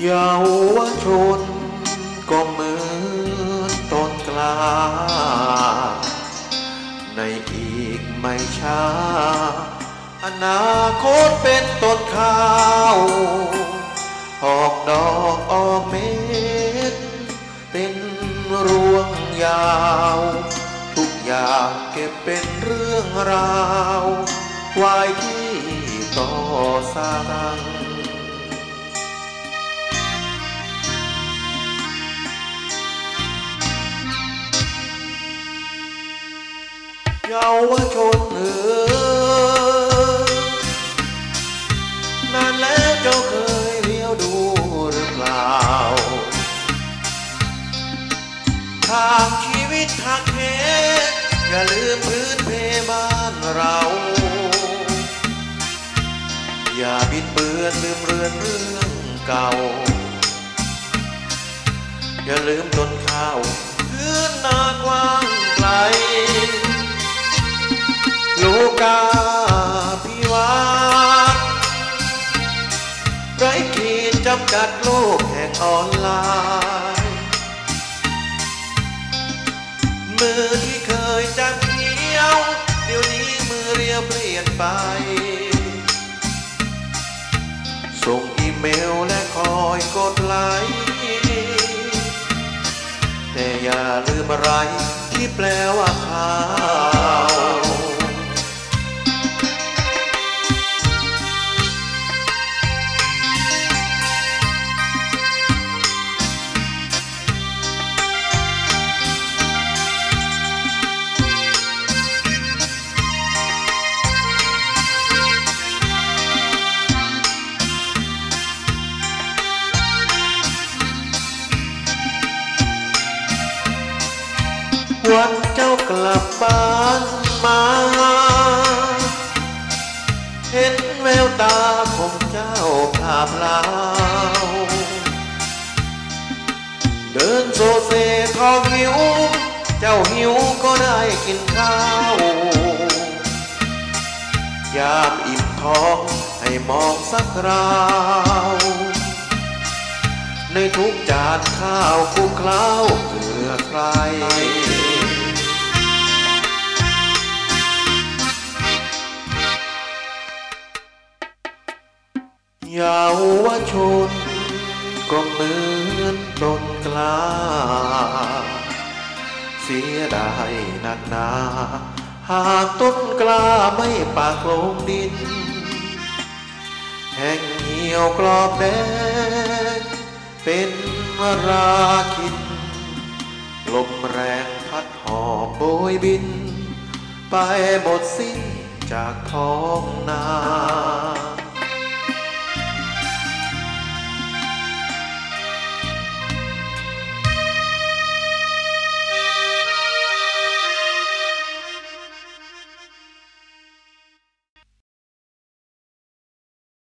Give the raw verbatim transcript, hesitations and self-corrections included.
เยาวชนก็เหมือนต้นกล้าในอีกไม่ช้าอนาคตเป็นต้นข้าวออกดอกออกเม็ดเป็นรวงยาวทุกอย่างเก็บเป็นเรื่องราวไว้ที่ต่อสร้างเยาวชนเอ๋ยนานแล้วเจ้าเคยเลี้ยวดูหรือเปล่าทางชีวิตทางเพศอย่าลืมพื้นเพบ้านเราอย่าบิดเบือนลืมเรือนเรื่องเก่าอย่าลืมต้นข้าวพื้นนากว้างไกลโลกาภิวัตน์ไร้ขีดจำกัดโลกแห่งออนไลน์มือที่เคยจับเกี่ยวเดี๋ยวนี้มือเรียวเปลี่ยนไปส่งอีเมลและคอยกดไลค์แต่อย่าลืมอะไรที่แปลว่าข่าววันเจ้ากลับบ้านมาเห็นแววตาของเจ้าภาพลาวเดินโซเซท้องหิวเจ้าหิวก็ได้กินข้าวยามอิ่มท้องให้มองสักคราวในทุกจานข้าวคลุกเคล้าเพื่อใครเยาวชนก็เหมือนต้นกล้าเสียดายหนักหนาหากต้นกล้าไม่ปากลงดินแห้งเหี่ยวกรอบแดงเป็นราคินลมแรงพัดหอบโบยบินไปหมดสิ้นจากท้องนา